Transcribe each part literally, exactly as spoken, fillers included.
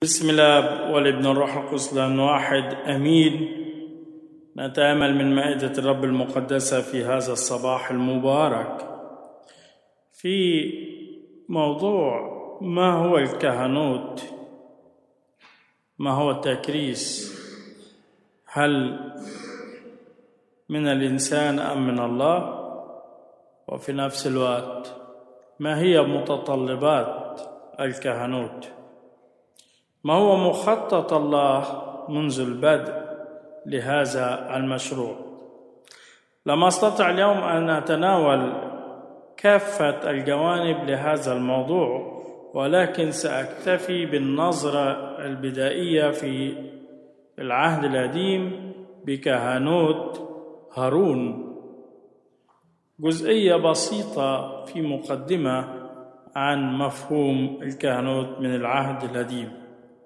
بسم الله والابن الروح القدس الآن واحد أمين. نتأمل من مائدة الرب المقدسة في هذا الصباح المبارك في موضوع ما هو الكهنوت، ما هو التكريس، هل من الإنسان أم من الله؟ وفي نفس الوقت ما هي متطلبات الكهنوت؟ ما هو مخطط الله منذ البدء لهذا المشروع؟ لم أستطع اليوم أن أتناول كافة الجوانب لهذا الموضوع، ولكن سأكتفي بالنظرة البدائية في العهد القديم بكهنوت هارون، جزئية بسيطة في مقدمة عن مفهوم الكهنوت من العهد القديم.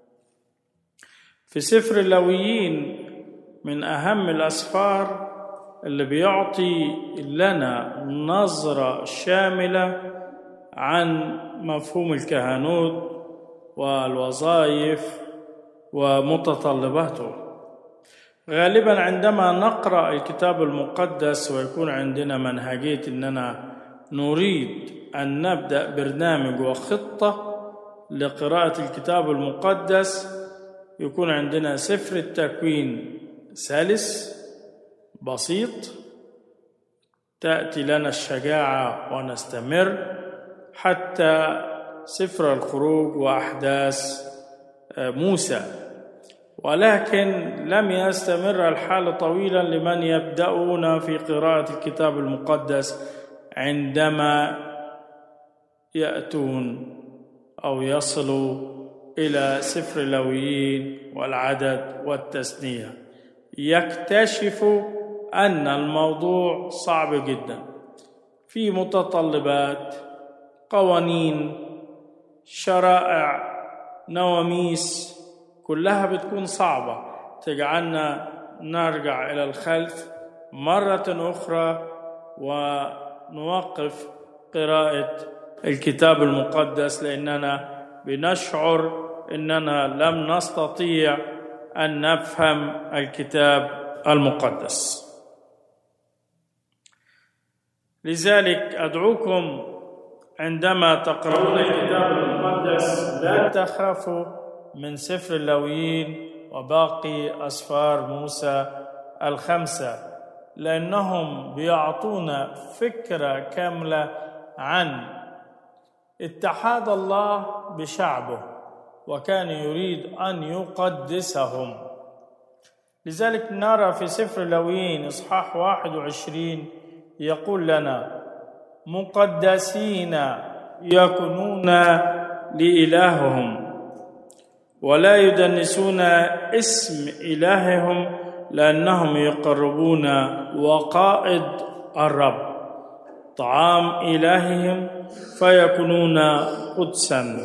في سفر اللاويين من أهم الأسفار اللي بيعطي لنا نظرة شاملة عن مفهوم الكهنوت والوظائف ومتطلباته. غالبا عندما نقرأ الكتاب المقدس ويكون عندنا منهجية أننا نريد أن نبدأ برنامج وخطة لقراءة الكتاب المقدس، يكون عندنا سفر التكوين سلس بسيط، تأتي لنا الشجاعة ونستمر حتى سفر الخروج وأحداث موسى. ولكن لم يستمر الحال طويلا لمن يبدأون في قراءة الكتاب المقدس عندما يأتون أو يصلوا إلى سفر اللاويين والعدد والتثنية، يكتشفوا أن الموضوع صعب جدا، في متطلبات، قوانين، شرائع، نواميس، كلها بتكون صعبة تجعلنا نرجع إلى الخلف مرة أخرى ونوقف قراءة الكتاب المقدس، لأننا بنشعر أننا لم نستطيع أن نفهم الكتاب المقدس. لذلك أدعوكم عندما تقرؤون الكتاب المقدس لا تخافوا من سفر اللاويين وباقي أسفار موسى الخمسة، لأنهم بيعطونا فكرة كاملة عن اتحاد الله بشعبه، وكان يريد أن يقدسهم. لذلك نرى في سفر اللاويين إصحاح واحد وعشرين يقول لنا: مقدسين يكونون لإلههم ولا يدنسون اسم إلههم، لأنهم يقربون وقائد الرب طعام إلههم فيكونون قدسا.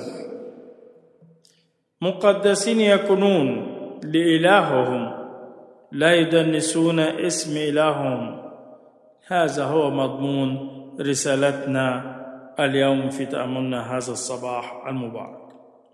مقدسين يكونون لإلههم لا يدنسون اسم إلههم. هذا هو مضمون رسالتنا اليوم في تأملنا هذا الصباح المبارك.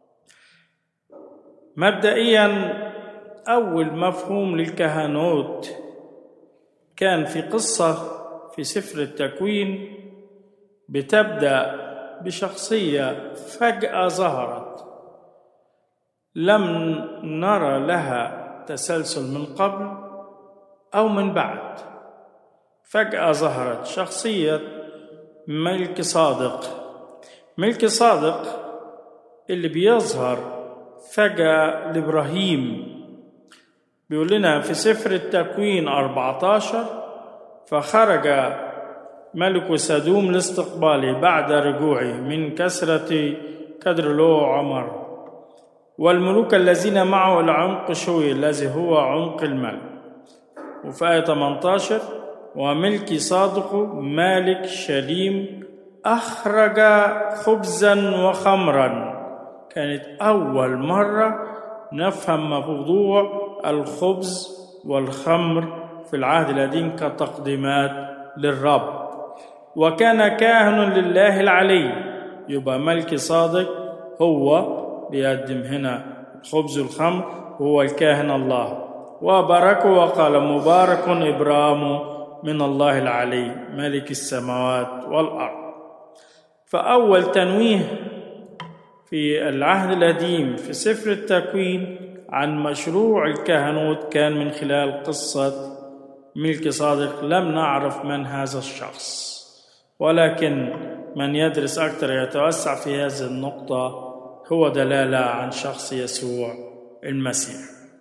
مبدئيا أول مفهوم للكهنوت كان في قصة في سفر التكوين بتبدأ بشخصية فجأة ظهرت، لم نرى لها تسلسل من قبل أو من بعد. فجأة ظهرت شخصية ملك صادق. ملك صادق اللي بيظهر فجأة لإبراهيم، بيقول لنا في سفر التكوين أربعة عشر: فخرج ملك سدوم لاستقباله بعد رجوعه من كسرة كدرلو عمر، والملوك الذين معه إلى عمق شوي الذي هو عمق الملك. وفي آية ثمانية عشر: وملك صادق مالك شليم أخرج خبزا وخمرا. كانت أول مرة نفهم موضوع الخبز والخمر في العهد القديم كتقديمات للرب. وكان كاهن لله العلي، يبقى ملك صادق هو بيقدم هنا الخبز والخمر هو الكاهن الله. وباركه وقال مبارك إبرام من الله العلي ملك السماوات والأرض. فأول تنويه في العهد القديم في سفر التكوين عن مشروع الكهنوت كان من خلال قصة ملكي صادق. لم نعرف من هذا الشخص، ولكن من يدرس أكثر يتوسع في هذه النقطة هو دلالة عن شخص يسوع المسيح.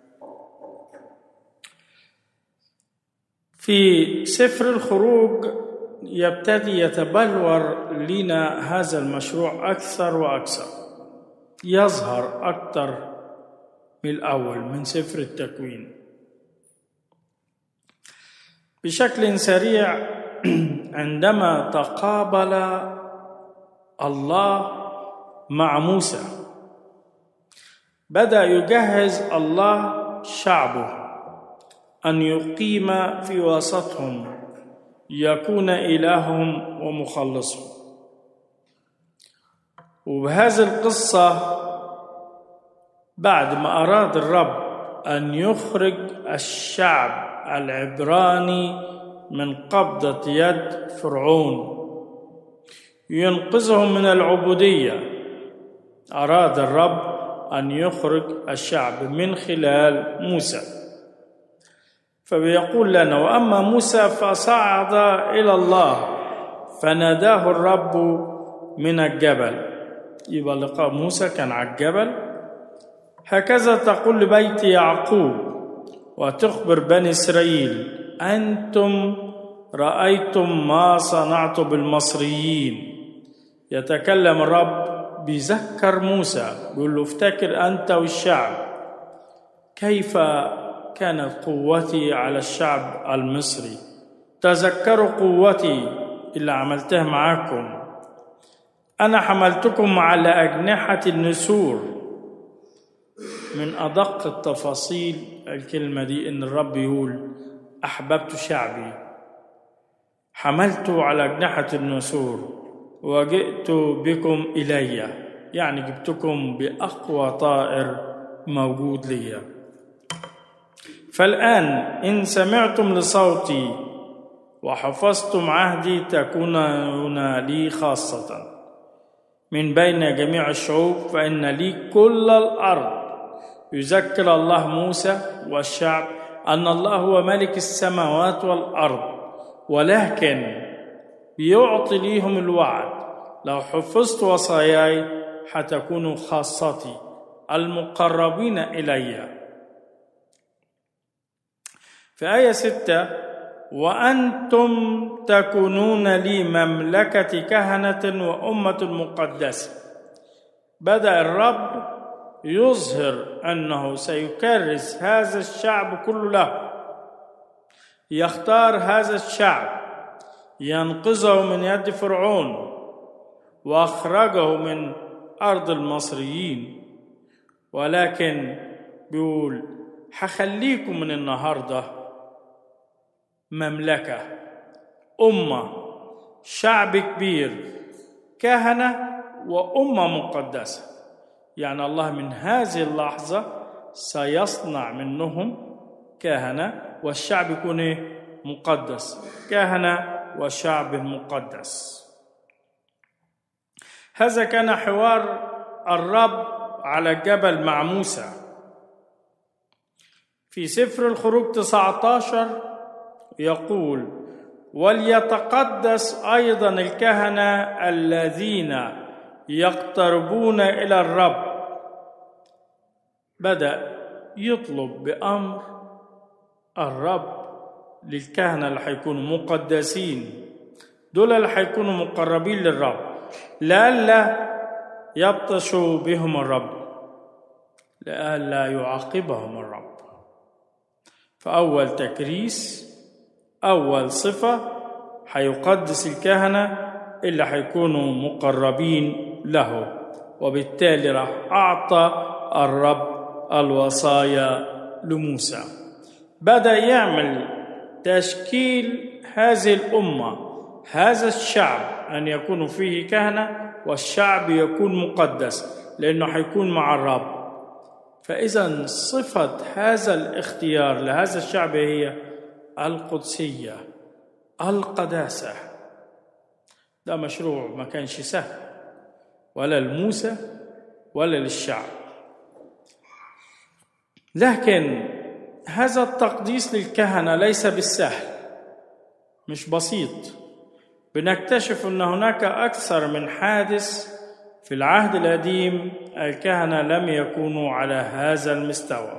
في سفر الخروج يبتدي يتبلور لنا هذا المشروع أكثر وأكثر، يظهر أكثر من الأول من سفر التكوين. بشكل سريع عندما تقابل الله مع موسى بدأ يجهز الله شعبه أن يقيم في وسطهم، يكون إلههم ومخلصهم. وبهذه القصة بعد ما أراد الرب أن يخرج الشعب العبراني من قبضة يد فرعون ينقذهم من العبودية، أراد الرب أن يخرج الشعب من خلال موسى. فبيقول لنا وأما موسى فصعد إلى الله فناداه الرب من الجبل. يبقى لقاء موسى كان على الجبل. هكذا تقول لبيت يعقوب وتخبر بني إسرائيل أنتم رأيتم ما صنعت بالمصريين. يتكلم الرب بيذكر موسى، بيقول له افتكر أنت والشعب كيف كانت قوتي على الشعب المصري، تذكروا قوتي اللي عملتها معاكم. أنا حملتكم على أجنحة النسور. من أدق التفاصيل الكلمة دي إن الرب يقول أحببت شعبي، حملت على أجنحة النسور وجئت بكم إلي، يعني جبتكم بأقوى طائر موجود لي. فالآن إن سمعتم لصوتي وحفظتم عهدي تكونون لي خاصة من بين جميع الشعوب، فإن لي كل الأرض. يذكر الله موسى والشعب أن الله هو ملك السماوات والأرض، ولكن بيعطي ليهم الوعد لو حفظت وصاياي حتكونوا خاصتي المقربين إلي. في آية ستة وأنتم تكونون لي مملكة كهنة وأمة مقدسة. بدأ الرب يظهر أنه سيكرس هذا الشعب كله له، يختار هذا الشعب ينقذه من يد فرعون وأخرجه من أرض المصريين، ولكن بيقول حخليكم من النهاردة مملكة، أمة، شعب كبير، كهنة وأمة مقدسة. يعني الله من هذه اللحظة سيصنع منهم كهنة، والشعب يكون مقدس، كهنة وشعب مقدس. هذا كان حوار الرب على الجبل مع موسى. في سفر الخروج تسعة عشر يقول وليتقدس أيضا الكهنة الذين يقتربون إلى الرب. بدأ يطلب بأمر الرب للكهنة اللي حيكونوا مقدسين، دول اللي حيكونوا مقربين للرب، لئلا يبطشوا بهم الرب، لئلا يعاقبهم الرب. فأول تكريس، أول صفة حيقدس الكهنة اللي حيكونوا مقربين له، وبالتالي راح أعطى الرب الوصايا لموسى. بدأ يعمل تشكيل هذه الأمة، هذا الشعب أن يكون فيه كهنة والشعب يكون مقدس لأنه حيكون مع الرب. فإذا صفة هذا الاختيار لهذا الشعب هي القدسية، القداسة. ده مشروع ما كانش سهل ولا لموسى ولا للشعب، لكن هذا التقديس للكهنة ليس بالسهل، مش بسيط. بنكتشف أن هناك أكثر من حادث في العهد القديم الكهنة لم يكونوا على هذا المستوى.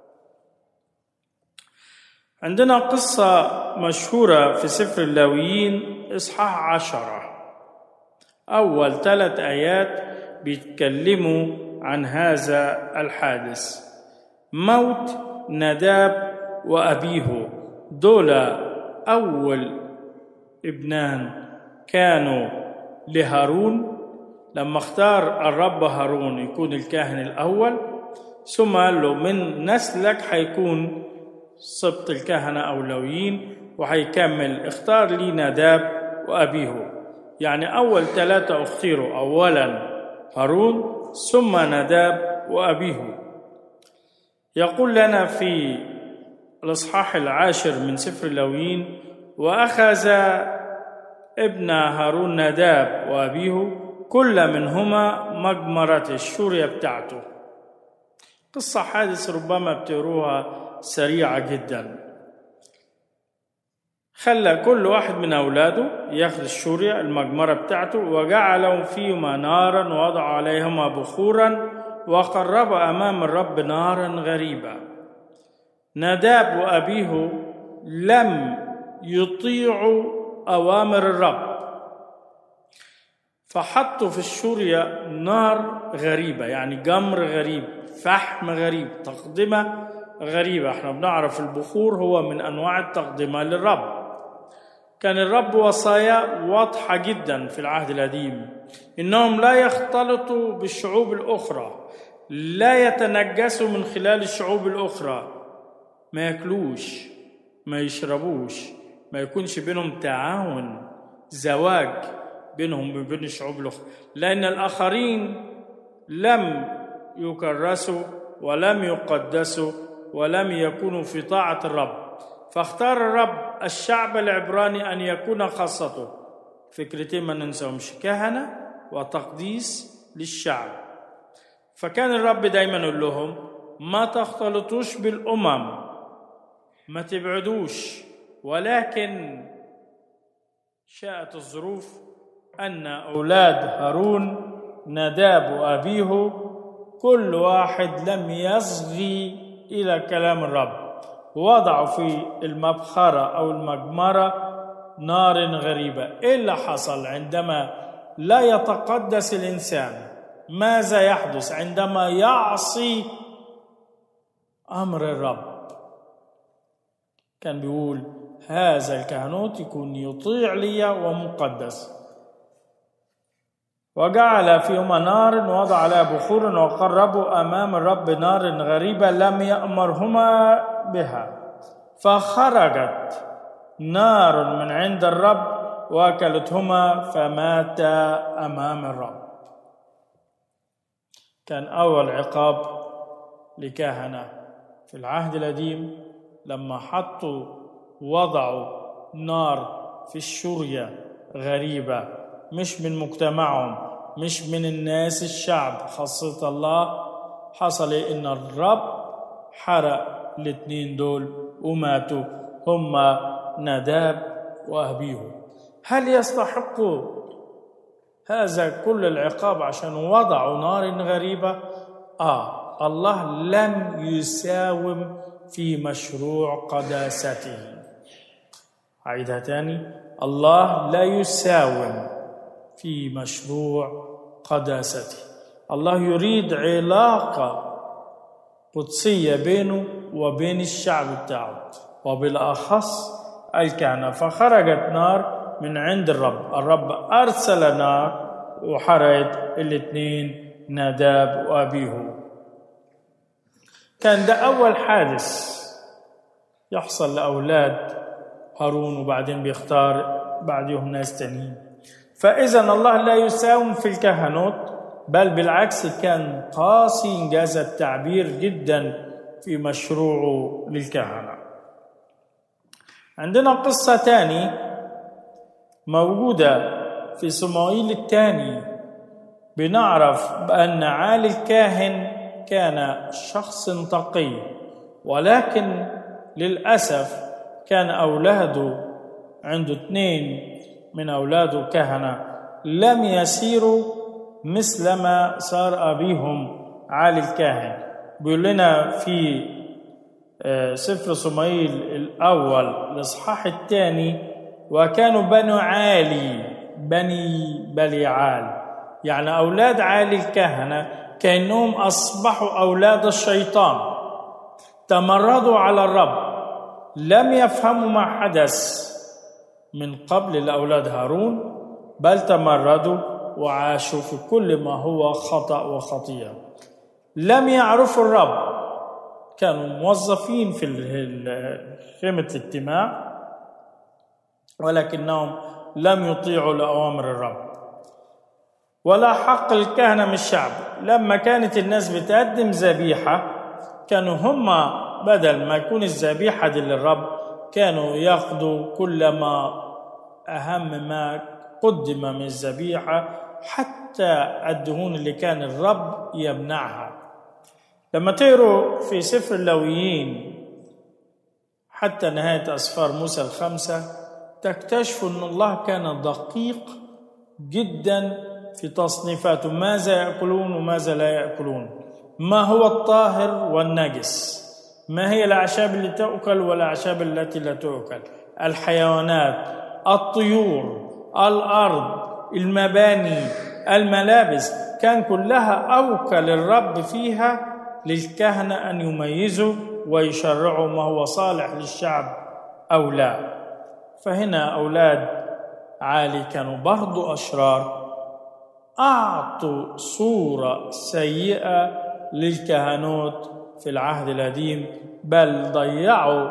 عندنا قصة مشهورة في سفر اللاويين إصحاح عشرة، أول ثلاث آيات بيتكلموا عن هذا الحادث، موت نداب وأبيه. دول أول ابنان كانوا لهارون، لما اختار الرب هارون يكون الكاهن الأول، ثم قال له من نسلك حيكون سبط الكهنة أو لاويين، وحيكمل اختار لي نداب وأبيه. يعني أول ثلاثة اختيروا، أولا هارون ثم نداب وأبيه. يقول لنا في الإصحاح العاشر من سفر اللاويين: وأخذ ابن هارون نداب وأبيه كل منهما مجمرة الشورية بتاعته. قصة حادث ربما بتقروها سريعة جدا. خلى كل واحد من أولاده ياخذ الشورية المجمرة بتاعته، وجعلهم فيهما نارا ووضع عليهما بخورا وقرب أمام الرب نارا غريبة. نداب وأبيه لم يطيعوا أوامر الرب، فحطوا في الشورية نار غريبة، يعني جمر غريب، فحم غريب، تقدمة غريبة. احنا بنعرف البخور هو من أنواع التقدمة للرب. كان الرب وصايا واضحة جدا في العهد القديم، إنهم لا يختلطوا بالشعوب الأخرى، لا يتنجسوا من خلال الشعوب الأخرى، ما يأكلوش، ما يشربوش، ما يكونش بينهم تعاون، زواج بينهم وبين الشعوب الأخرى، لأن الآخرين لم يكرسوا ولم يقدسوا ولم يكونوا في طاعة الرب. فاختار الرب الشعب العبراني أن يكون خاصته. فكرتين ما ننساهمش: كهنة وتقديس للشعب. فكان الرب دايما يقول لهم ما تختلطوش بالأمم، ما تبعدوش، ولكن شاءت الظروف أن أولاد هارون نداب وأبيه كل واحد لم يصغي إلى كلام الرب، وضعوا في المبخرة أو المجمرة نار غريبة. إيه اللي حصل عندما لا يتقدس الإنسان؟ ماذا يحدث عندما يعصي أمر الرب؟ كان بيقول هذا الكهنوت يكون يطيع لي ومقدس. وجعل فيهما نار ووضع عليها بخور وقربوا أمام الرب نار غريبة لم يأمرهما بها، فخرجت نار من عند الرب وأكلتهما فماتا أمام الرب. كان أول عقاب لكهنة في العهد القديم لما حطوا وضعوا نار في الشورية غريبة، مش من مجتمعهم، مش من الناس الشعب، خاصة الله. حصل إن الرب حرق الاثنين دول وماتوا، هما نداب وأبيه. هل يستحقوا هذا كل العقاب عشان وضعوا نار غريبة؟ آه، الله لم يساوم في مشروع قداسته. أعيدها تاني: الله لا يساوم في مشروع قداسته. الله يريد علاقة قدسية بينه وبين الشعب بتاعه، وبالأخص الكهنة. فخرجت نار من عند الرب، الرب أرسل نار وحرقت الاثنين نداب وأبيه. كان ده أول حادث يحصل لأولاد هارون، وبعدين بيختار بعدهم ناس تانيين. فإذا الله لا يساوم في الكهنوت، بل بالعكس كان قاسي إنجاز التعبير جدا في مشروعه للكهنة. عندنا قصة تاني موجودة في صموئيل الثاني، بنعرف بأن عالي الكاهن كان شخص تقي، ولكن للأسف كان أولاده، عنده اثنين من أولاده كهنة، لم يسيروا مثل ما صار أبيهم عالي الكاهن. بيقول لنا في سفر صموئيل الأول الإصحاح الثاني: وكانوا بنو عالي بني بليعال، يعني أولاد عالي الكهنة كأنهم أصبحوا أولاد الشيطان، تمردوا على الرب، لم يفهموا ما حدث من قبل لأولاد هارون، بل تمردوا وعاشوا في كل ما هو خطأ وخطيئة. لم يعرفوا الرب، كانوا موظفين في خيمة الاجتماع، ولكنهم لم يطيعوا لأوامر الرب. ولا حق الكهنة من الشعب. لما كانت الناس بتقدم ذبيحة، كانوا هم بدل ما يكون الذبيحة دي للرب، كانوا ياخدوا كل ما أهم ما قدم من الذبيحة، حتى الدهون اللي كان الرب يمنعها. لما تقروا في سفر اللاويين حتى نهاية أسفار موسى الخمسة، تكتشفوا أن الله كان دقيق جدا في تصنيفاته، ماذا يأكلون وماذا لا يأكلون، ما هو الطاهر والنجس، ما هي الأعشاب اللي تأكل والأعشاب التي لا تأكل، الحيوانات، الطيور، الأرض، المباني، الملابس، كان كلها أوكل للرب فيها للكهنة أن يميزوا ويشرعوا ما هو صالح للشعب أو لا. فهنا أولاد عالي كانوا برضو أشرار، أعطوا صورة سيئة للكهنوت في العهد القديم، بل ضيعوا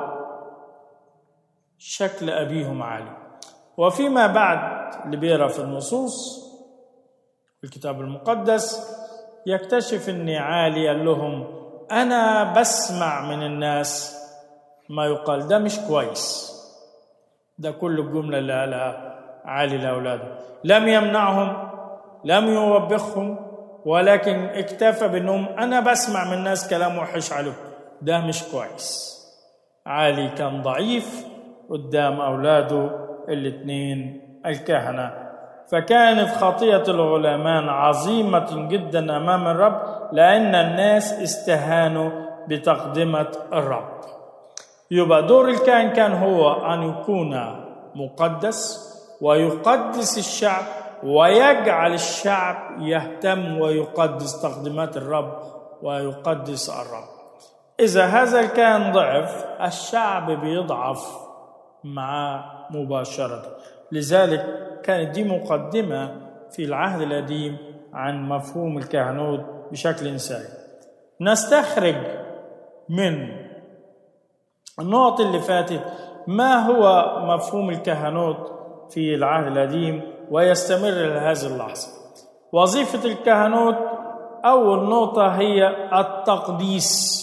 شكل أبيهم عالي. وفيما بعد اللي بيقرأ في النصوص الكتاب المقدس يكتشف أن عالي قال لهم: أنا بسمع من الناس ما يقال ده مش كويس. ده كل الجملة اللي قالها عالي لأولاده. لم يمنعهم، لم يوبخهم، ولكن اكتفى بأنهم أنا بسمع من الناس كلام وحش عليهم، ده مش كويس. عالي كان ضعيف قدام أولاده الاثنين الكهنة. فكانت خطيئة الغلامان عظيمة جدا أمام الرب، لأن الناس استهانوا بتقدمة الرب. يبقى دور الكاهن كان هو أن يكون مقدس ويقدس الشعب، ويجعل الشعب يهتم ويقدس تقدمات الرب ويقدس الرب. إذا هذا الكاهن ضعف، الشعب بيضعف معه مباشرة. لذلك كانت دي مقدمة في العهد القديم عن مفهوم الكهنوت بشكل سريع. نستخرج من النقط اللي فاتت ما هو مفهوم الكهنوت في العهد القديم ويستمر لهذه اللحظة. وظيفة الكهنوت أول نقطة هي التقديس،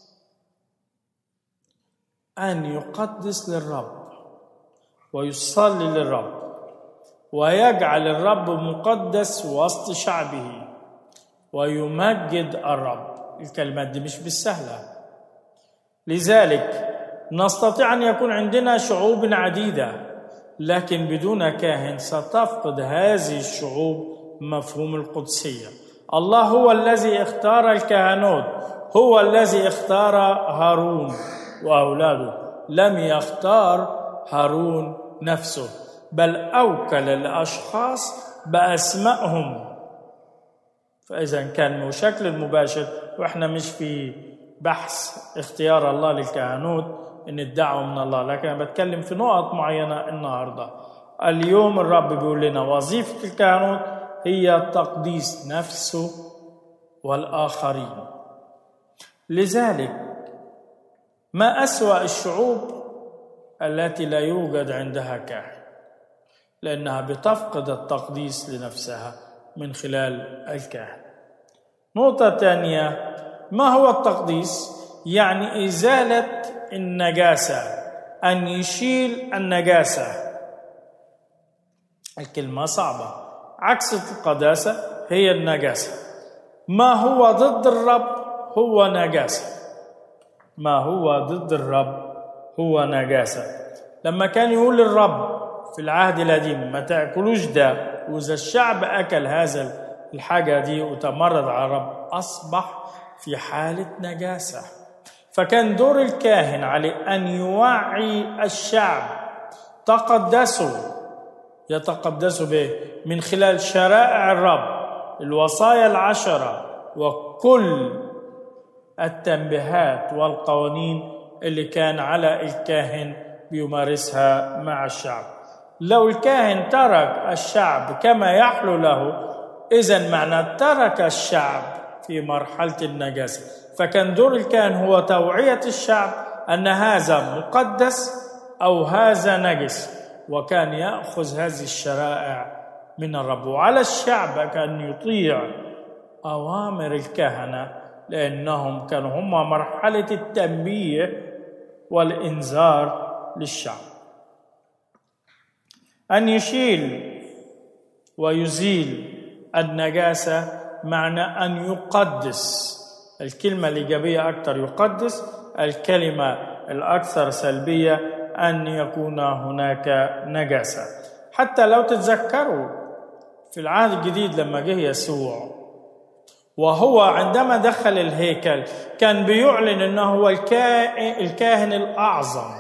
أن يقدس للرب ويصلي للرب ويجعل الرب مقدس وسط شعبه ويمجد الرب. الكلمات دي مش بالسهلة. لذلك نستطيع أن يكون عندنا شعوب عديدة، لكن بدون كاهن ستفقد هذه الشعوب مفهوم القدسية. الله هو الذي اختار الكهنوت، هو الذي اختار هارون وأولاده، لم يختار هارون نفسه، بل أوكل الأشخاص بأسمائهم. فإذا كان بشكل مباشر، وإحنا مش في بحث اختيار الله للكهنوت إن الدعوة من الله، لكن أنا بتكلم في نقط معينة النهاردة. اليوم الرب بيقول لنا وظيفة الكهنوت هي تقديس نفسه والآخرين. لذلك ما أسوأ الشعوب التي لا يوجد عندها كاهن، لأنها بتفقد التقديس لنفسها من خلال الكاهن. نقطة ثانية، ما هو التقديس؟ يعني إزالة النجاسة، أن يشيل النجاسة. الكلمة صعبة. عكس القداسة هي النجاسة. ما هو ضد الرب هو نجاسة. ما هو ضد الرب هو نجاسة. لما كان يقول الرب في العهد القديم ما تأكلوش ده، وإذا الشعب أكل هذا الحاجة دي وتمرد على الرب أصبح في حالة نجاسة. فكان دور الكاهن عليه أن يوعي الشعب، تقدسوا، يتقدسوا به من خلال شرائع الرب، الوصايا العشرة وكل التنبيهات والقوانين اللي كان على الكاهن بيمارسها مع الشعب. لو الكاهن ترك الشعب كما يحلو له، إذن معنى ترك الشعب في مرحلة النجاسة. فكان دور الكاهن هو توعية الشعب أن هذا مقدس أو هذا نجس، وكان يأخذ هذه الشرائع من الرب. وعلى الشعب أن يطيع أوامر الكهنة، لأنهم كانوا هم مرحلة التنبيه والإنذار للشعب. أن يشيل ويزيل النجاسة معنى أن يقدس. الكلمة الإيجابية أكثر يقدس، الكلمة الأكثر سلبية أن يكون هناك نجاسة. حتى لو تتذكروا في العهد الجديد لما جه يسوع وهو عندما دخل الهيكل كان بيعلن أنه هو الكاهن الأعظم.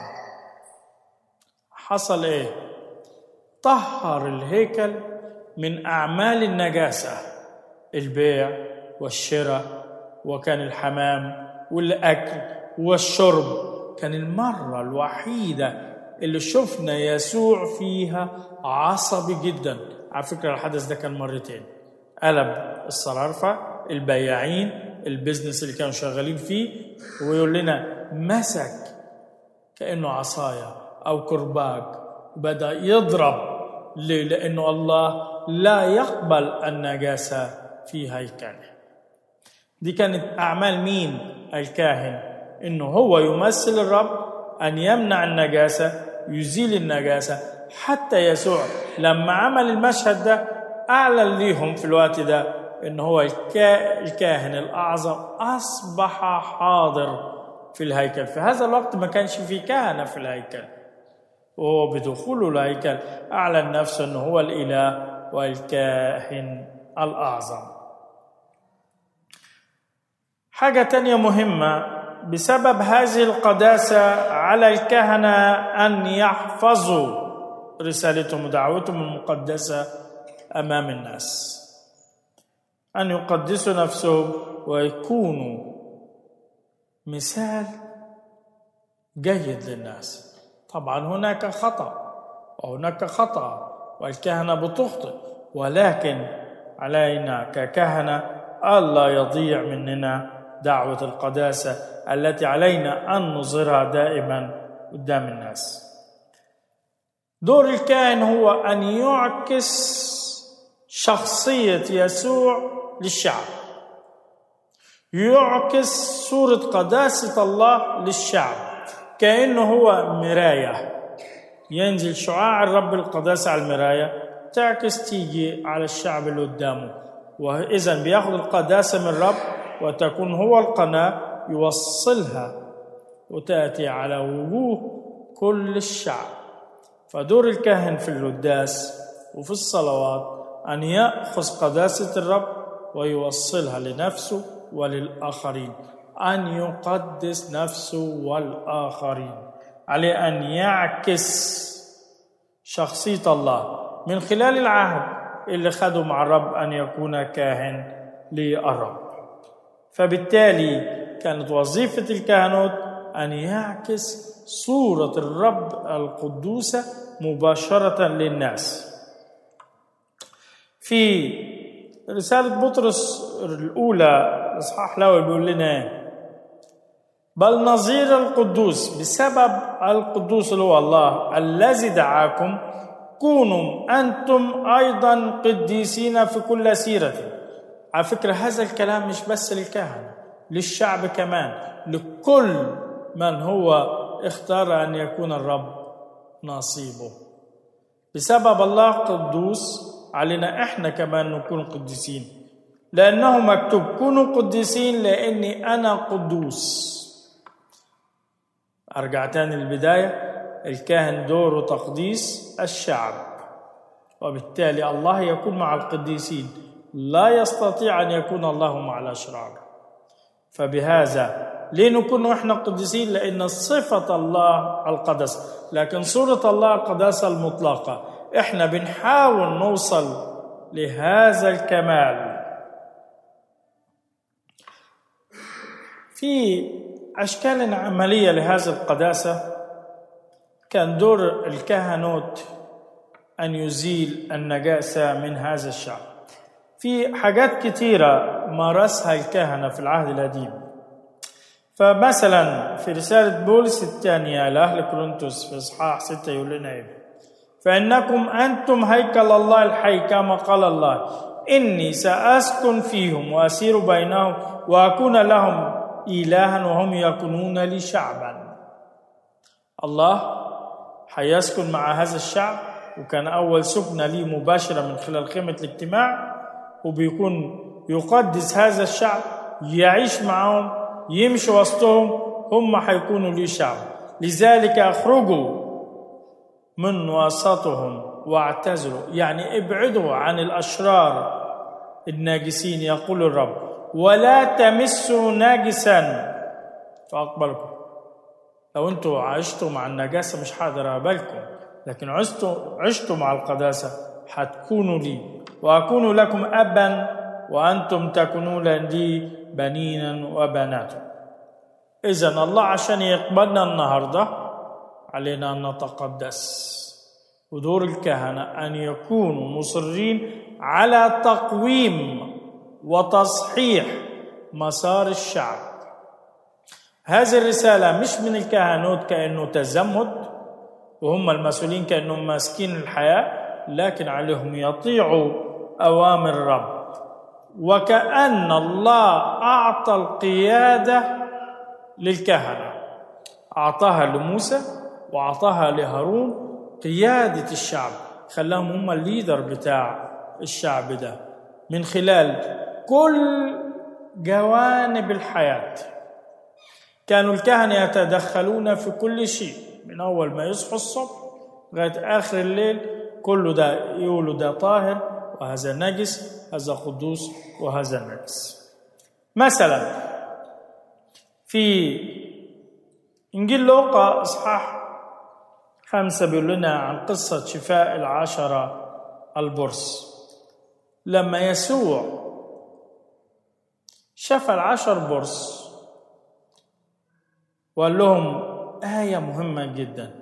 حصل إيه؟ طهر الهيكل من أعمال النجاسة، البيع والشراء، وكان الحمام والأكل والشرب. كان المرة الوحيدة اللي شفنا يسوع فيها عصبي جدا. على فكرة الحدث ده كان مرتين. قلب الصرارفة، البياعين، البزنس اللي كانوا شغالين فيه، ويقول لنا مسك كأنه عصاية أو كرباج وبدأ يضرب. ليه؟ لأنه الله لا يقبل النجاسة في هيكله. دي كانت أعمال مين؟ الكاهن، إنه هو يمثل الرب، أن يمنع النجاسة، يزيل النجاسة. حتى يسوع لما عمل المشهد ده أعلن ليهم في الوقت ده إنه هو الكاهن الأعظم، أصبح حاضر في الهيكل. في هذا الوقت ما كانش في كهنة في الهيكل، وهو بدخوله الهيكل أعلن نفسه أنه هو الإله والكاهن الأعظم. حاجة تانية مهمة، بسبب هذه القداسة على الكهنة أن يحفظوا رسالتهم ودعوتهم المقدسة أمام الناس، أن يقدسوا نفسهم ويكونوا مثال جيد للناس. طبعا هناك خطأ وهناك خطأ والكهنة بتخطئ، ولكن علينا ككهنة ألا يضيع مننا دعوة القداسة التي علينا أن نظهرها دائما قدام الناس. دور الكاهن هو أن يعكس شخصية يسوع للشعب، يعكس صورة قداسة الله للشعب، كأنه هو مراية. ينزل شعاع الرب القداسة على المراية، تعكس تيجي على الشعب اللي قدامه، وإذن بياخد القداسة من الرب وتكون هو القناة يوصلها وتأتي على وجوه كل الشعب. فدور الكاهن في القداس وفي الصلوات أن يأخذ قداسة الرب ويوصلها لنفسه وللآخرين، أن يقدس نفسه والآخرين. عليه أن يعكس شخصية الله من خلال العهد اللي خده مع الرب، أن يكون كاهن للرب. فبالتالي كانت وظيفة الكهنوت أن يعكس صورة الرب القدوسة مباشرة للناس. في رسالة بطرس الأولى إصحاح الأول بيقول لنا: بل نظير القدوس، بسبب القدوس اللي هو الله الذي دعاكم، كونوا أنتم أيضا قديسين في كل سيرة، على فكرة هذا الكلام مش بس للكهنة، للشعب كمان، لكل من هو اختار أن يكون الرب نصيبه. بسبب الله قدوس علينا إحنا كمان نكون قديسين، لأنه مكتوب كونوا قديسين لأني أنا قدوس. أرجع تاني للبداية، الكاهن دوره تقديس الشعب، وبالتالي الله يكون مع القديسين، لا يستطيع أن يكون الله مع الأشرار. فبهذا ليه نكون إحنا قديسين؟ لأن صفة الله القدس، لكن صورة الله القداسة المطلقة. إحنا بنحاول نوصل لهذا الكمال. في أشكال عملية لهذه القداسة كان دور الكهنوت أن يزيل النجاسة من هذا الشعب. في حاجات كتيرة مارسها الكهنة في العهد القديم. فمثلا في رسالة بولس الثانية لأهل كورنثوس في إصحاح ستة يقول لنا إيه؟ فإنكم أنتم هيكل الله الحي، كما قال الله إني سأسكن فيهم وأسير بينهم وأكون لهم إلها وهم يكونون لي شعبا. الله حيسكن مع هذا الشعب، وكان أول سكنة لي مباشرة من خلال خيمة الاجتماع، وبيكون يقدس هذا الشعب، يعيش معهم، يمشي وسطهم، هم حيكونوا لي شعب. لذلك أخرجوا من وسطهم واعتزلوا، يعني ابعدوا عن الأشرار الناجسين، يقول الرب، ولا تمسوا ناجسا فأقبلكم. لو أنتوا عشتوا مع النجاسة مش حاضر أقبلكم، لكن عشتوا عشتوا مع القداسة حتكونوا لي، وأكون لكم أبا وأنتم تكونون لي بنينا وبنات. إذن الله عشان يقبلنا النهاردة علينا أن نتقدس، ودور الكهنة أن يكونوا مصرين على تقويم وتصحيح مسار الشعب. هذه الرسالة مش من الكهنوت كأنه تزمت وهم المسؤولين كأنهم ماسكين الحياة، لكن عليهم يطيعوا أوامر الرب. وكأن الله أعطى القيادة للكهنة، أعطاها لموسى وأعطاها لهارون، قيادة الشعب، خلاهم هم الليدر بتاع الشعب ده من خلال كل جوانب الحياة. كانوا الكهنة يتدخلون في كل شيء، من أول ما يصحوا الصبح لغاية آخر الليل، كله ده يقولوا ده طاهر وهذا نجس، هذا قدوس وهذا نجس. مثلا في إنجيل لوقا إصحاح خمسة بيقول لنا عن قصة شفاء العشرة البرص. لما يسوع شفى العشر برص وقال لهم آية مهمة جدا،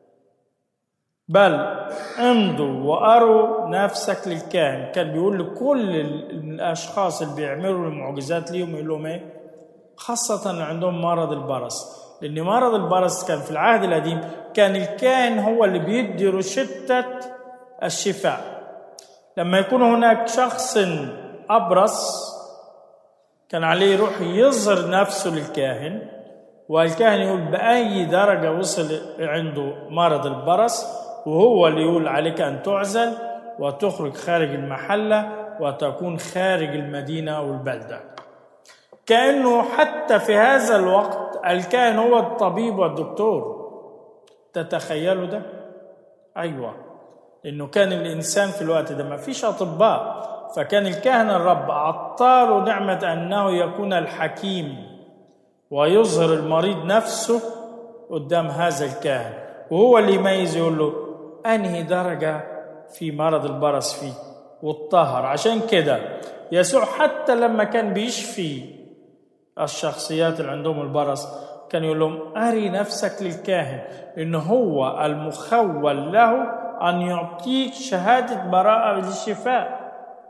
بل امضوا وأروا نفسك للكاهن. كان بيقول لكل الأشخاص اللي بيعملوا المعجزات ليهم، يقول لهم إيه؟ خاصة اللي عندهم مرض البرص، لأن مرض البرص كان في العهد القديم كان الكاهن هو اللي بيدي روشتة الشفاء. لما يكون هناك شخص أبرص كان عليه يروح يظهر نفسه للكاهن، والكاهن يقول بأي درجة وصل عنده مرض البرص، وهو اللي يقول عليك أن تعزل وتخرج خارج المحلة وتكون خارج المدينة والبلدة. كأنه حتى في هذا الوقت الكاهن هو الطبيب والدكتور. تتخيلوا ده؟ أيوة، لأنه كان الإنسان في الوقت ده ما فيش أطباء، فكان الكاهن الرب عطاله نعمة أنه يكون الحكيم ويظهر المريض نفسه قدام هذا الكاهن، وهو اللي يميز يقول له أنهي درجة في مرض البرص فيه والطهر. عشان كده يسوع حتى لما كان بيشفي الشخصيات اللي عندهم البرص كان يقول لهم أري نفسك للكاهن، إنه هو المخول له أن يعطيك شهادة براءة للشفاء.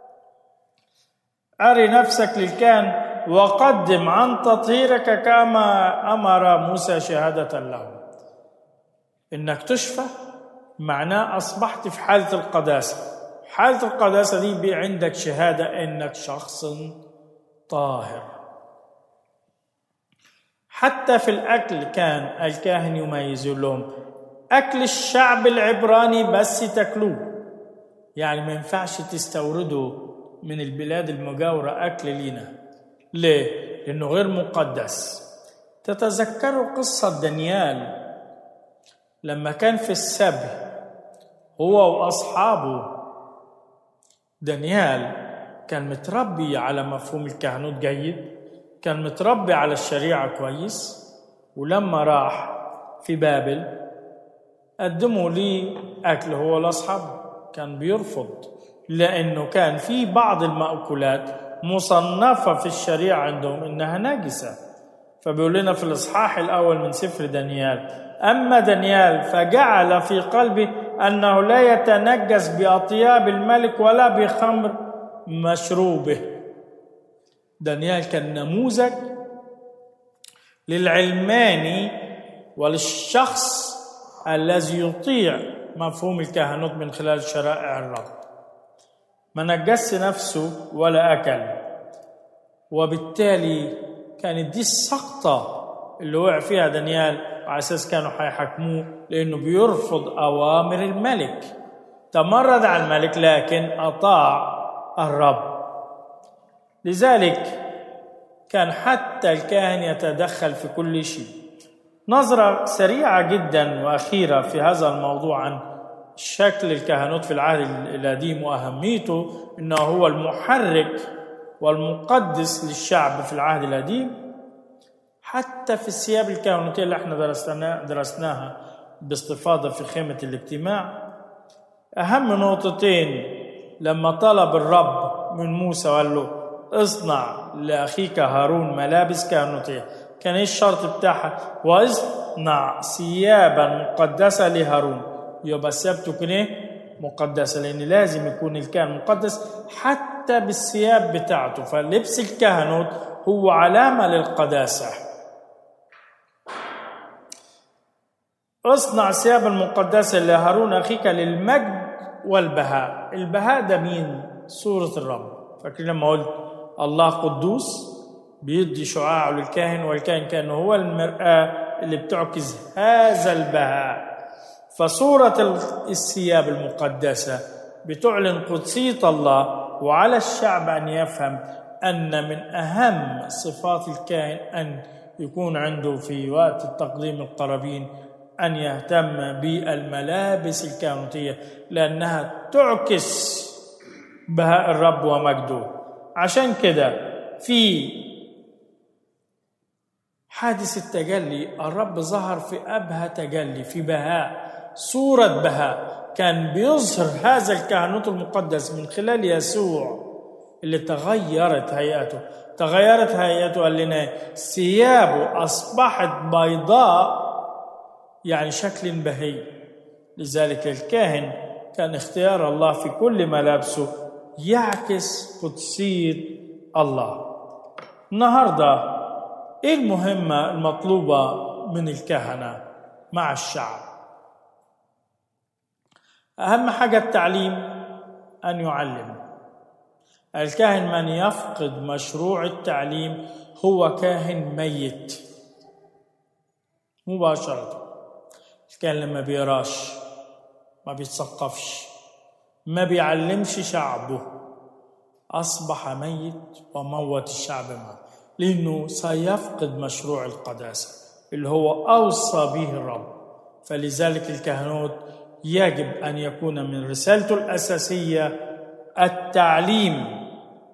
أري نفسك للكاهن وقدم عن تطهيرك كما أمر موسى شهادة له. إنك تشفى معناه أصبحت في حالة القداسة، حالة القداسة دي بي عندك شهادة إنك شخص طاهر. حتى في الأكل كان الكاهن يميز لهم أكل الشعب العبراني بس تاكلوه، يعني ما ينفعش تستوردوا من البلاد المجاورة أكل لينا. ليه؟ لأنه غير مقدس. تتذكروا قصة دانيال لما كان في السبي هو وأصحابه. دانيال كان متربي على مفهوم الكهنوت جيد، كان متربي على الشريعة كويس، ولما راح في بابل قدموا لي أكل هو لأصحابه، كان بيرفض لأنه كان في بعض المأكولات مصنفة في الشريعة عندهم إنها نجسة. فبيقول لنا في الإصحاح الأول من سفر دانيال: أما دانيال فجعل في قلبه أنه لا يتنجس بأطياب الملك ولا بخمر مشروبه. دانيال كان نموذج للعلماني وللشخص الذي يطيع مفهوم الكهنوت من خلال شرائع الرب. ما نجس نفسه ولا أكل، وبالتالي كانت دي السقطة اللي وقع فيها دانيال، على أساس كانوا هيحاكموه لأنه بيرفض أوامر الملك. تمرد على الملك لكن أطاع الرب. لذلك كان حتى الكاهن يتدخل في كل شيء. نظرة سريعة جدا وأخيرة في هذا الموضوع عن شكل الكهنوت في العهد القديم وأهميته، إنه هو المحرك والمقدس للشعب في العهد القديم. حتى في الثياب الكهنوتية اللي احنا درسناها درسناها باستفاضة في خيمة الاجتماع، أهم نقطتين لما طلب الرب من موسى وقال له اصنع لأخيك هارون ملابس كهنوتية، كان ايه الشرط بتاعها؟ واصنع ثيابا مقدسة لهارون. يبقى الثياب تكون ايه؟ مقدسة، لأن لازم يكون الكاهن مقدس حتى بالثياب بتاعته. فلبس الكهنوت هو علامة للقداسة. اصنع ثيابا مقدسة لهارون أخيك للمجد والبهاء. البهاء ده مين؟ صورة الرب. فاكرين لما قلت الله قدوس بيدي شعاعه للكاهن، والكاهن كان هو المرآة اللي بتعكس هذا البهاء. فصورة الثياب المقدسة بتعلن قدسية الله، وعلى الشعب أن يفهم أن من أهم صفات الكاهن أن يكون عنده في وقت التقديم القرابين أن يهتم بالملابس الكهنوتية، لأنها تعكس بهاء الرب ومجده. عشان كده في حادث التجلي الرب ظهر في أبهى تجلي، في بهاء، صورة بهاء. كان بيظهر هذا الكهنوت المقدس من خلال يسوع اللي تغيرت هيئته. تغيرت هيئته قال لنا ثيابه أصبحت بيضاء، يعني شكل بهي. لذلك الكاهن كان اختيار الله في كل ملابسه يعكس قدسية الله. النهارده ايه المهمة المطلوبة من الكهنة مع الشعب؟ أهم حاجة التعليم، أن يعلم. الكاهن من يفقد مشروع التعليم هو كاهن ميت مباشرة. الكاهن لما بيراش، ما بيتثقفش، ما بيعلمش شعبه، أصبح ميت وموت الشعب معه، لأنه سيفقد مشروع القداسة اللي هو أوصى به الرب. فلذلك الكهنوت يجب أن يكون من رسالته الأساسية التعليم.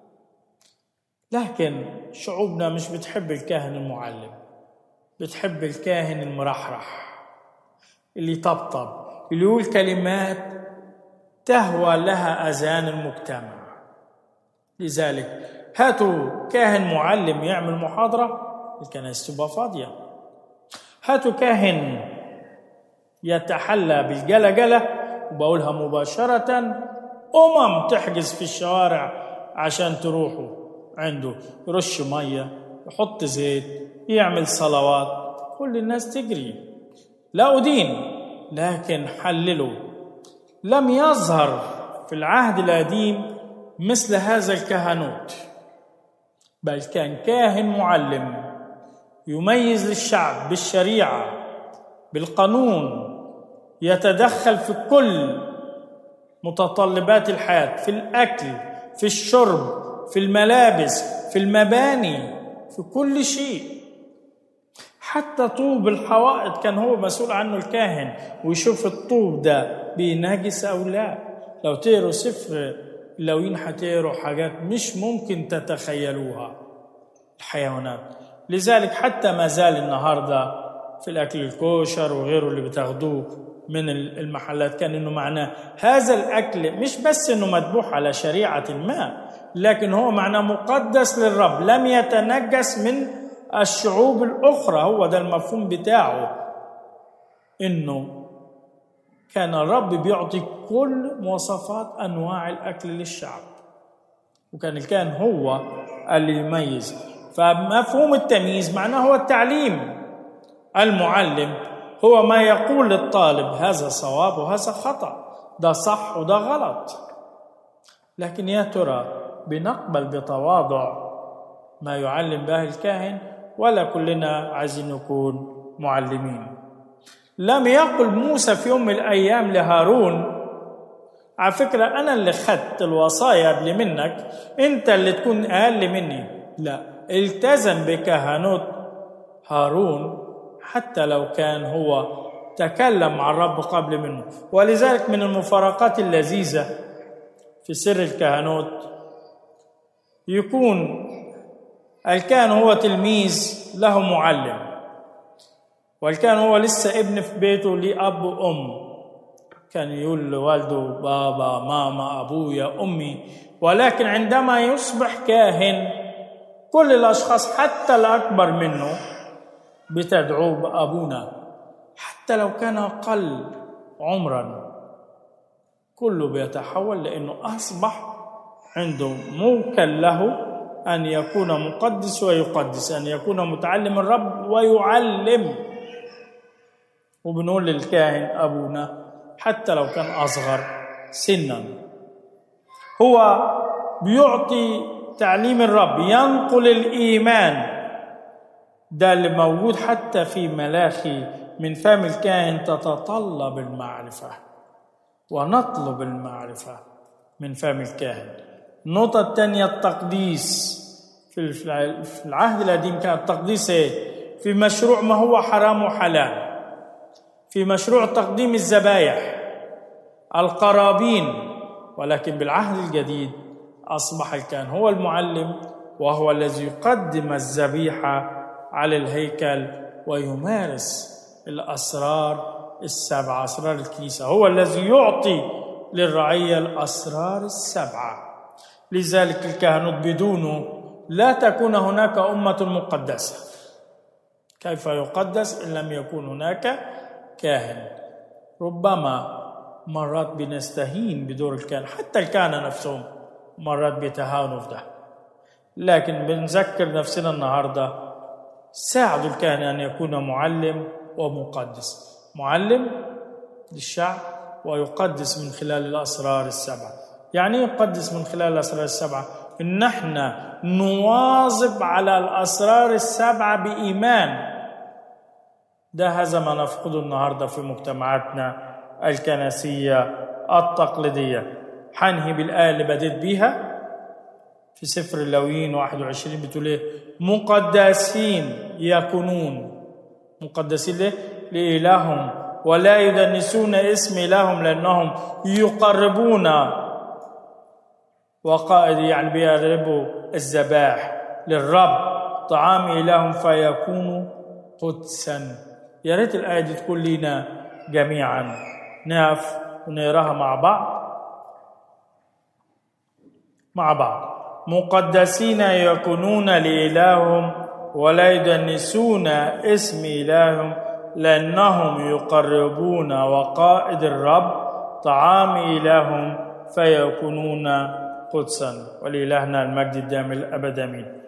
لكن شعوبنا مش بتحب الكاهن المعلم، بتحب الكاهن المرحرح اللي طبطب، اللي يقول كلمات تهوى لها أذان المجتمع. لذلك هاتوا كاهن معلم يعمل محاضرة، الكنائس تبقى فاضية. هاتوا كاهن يتحلى بالجلجلة، وبقولها مباشرة، أمم تحجز في الشوارع عشان تروحوا عنده، يرش مية، يحط زيت، يعمل صلوات، كل الناس تجري. لا أدين، لكن حللوا. لم يظهر في العهد القديم مثل هذا الكهنوت، بل كان كاهن معلم يميز للشعب بالشريعة بالقانون، يتدخل في كل متطلبات الحياة، في الأكل، في الشرب، في الملابس، في المباني، في كل شيء. حتى طوب الحوائط كان هو مسؤول عنه الكاهن، ويشوف الطوب ده بينجس أو لا. لو تقروا سفر اللاويين هتقروا حاجات مش ممكن تتخيلوها، الحيوانات. لذلك حتى ما زال النهارده في الأكل الكوشر وغيره اللي بتاخدوه من المحلات، كان إنه معناه هذا الأكل مش بس إنه مذبوح على شريعة ما، لكن هو معناه مقدس للرب، لم يتنجس من الشعوب الأخرى. هو ده المفهوم بتاعه، إنه كان الرب بيعطي كل مواصفات أنواع الأكل للشعب، وكان الكاهن هو اللي يميز. فمفهوم التمييز معناه هو التعليم. المعلم هو ما يقول للطالب هذا صواب وهذا خطأ، ده صح وده غلط. لكن يا ترى بنقبل بتواضع ما يعلم به الكاهن، ولا كلنا عايزين نكون معلمين؟ لم يقل موسى في يوم من الأيام لهارون على فكرة أنا اللي خدت الوصايا قبل منك، أنت اللي تكون أقل مني. لا، التزم بكهنوت هارون حتى لو كان هو تكلم مع الرب قبل منه. ولذلك من المفارقات اللذيذة في سر الكهنوت يكون الكاهن هو تلميذ له معلم، والكاهن هو لسه ابن في بيته ليه أب وأم، كان يقول لوالده بابا ماما أبويا أمي. ولكن عندما يصبح كاهن كل الأشخاص حتى الأكبر منه بتدعوه بأبونا، حتى لو كان أقل عمرا، كله بيتحول لأنه أصبح عنده موكل له أن يكون مقدس ويقدس، أن يكون متعلم الرب ويعلم. وبنقول للكاهن أبونا حتى لو كان أصغر سنا، هو بيعطي تعليم الرب، ينقل الإيمان. ده اللي موجود حتى في ملاخي من فم الكاهن، تتطلب المعرفة ونطلب المعرفة من فم الكاهن. النقطة الثانية التقديس. في العهد القديم كان التقديس ايه؟ في مشروع ما هو حرام وحلال، في مشروع تقديم الذبائح القرابين. ولكن بالعهد الجديد أصبح الكاهن هو المعلم، وهو الذي يقدم الذبيحة على الهيكل ويمارس الأسرار السبعة، أسرار الكنيسة. هو الذي يعطي للرعية الأسرار السبعة. لذلك الكهنوت بدونه لا تكون هناك أمة مقدسة. كيف يقدس إن لم يكن هناك كاهن؟ ربما مرات بنستهين بدور الكاهن، حتى الكهنة نفسهم مرات بيتهاونوا في ده. لكن بنذكر نفسنا النهارده، ساعدوا الكاهن أن يكون معلم ومقدس، معلم للشعب ويقدس من خلال الأسرار السبعة. يعني يقدس من خلال الأسرار السبعة إن نحن نواظب على الأسرار السبعة بإيمان. ده هذا ما نفقده النهاردة في مجتمعاتنا الكنسية التقليدية. حنهي بالآية اللي بديت بيها في سفر اللاويين واحد وعشرين، بتقول ايه؟ مقدسين يكونون. مقدسين ليه؟ لإلههم، ولا يدنسون اسم إلههم لأنهم يقربون وقائد، يعني بيقربوا الذبائح للرب طعام إلههم فيكونوا قدسا. يا ريت الآية دي تكون لنا جميعا، نقف ونقراها مع بعض مع بعض. مقدسين يكونون لإلههم ولا يدنسون اسم إلههم لأنهم يقربون وقائد الرب طعام إلههم فيكونون قدسا. ولإلهنا المجد الدائم الأبد آمين.